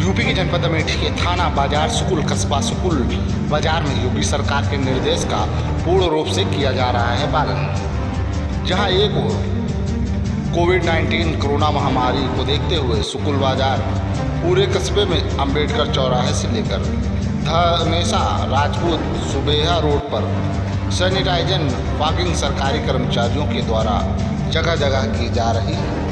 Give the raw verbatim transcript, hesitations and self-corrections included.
UP के जनपद अमेठी के थाना बाजार स्कूल कस्बा स्कूल बाजार में योगी सरकार के निर्देश का पूर्ण रूप से किया जा रहा है पालन। जहां एक ओर कोविड नाइन्टीन कोरोना महामारी को देखते हुए स्कूल बाजार पूरे कस्बे में अंबेडकर चौराहे से लेकर धनेसा राजपूत सुबेहा रोड पर सैनिटाइजन फॉगिंग सरकारी कर्मचारियों के द्वारा जगह जगह की जा रही है।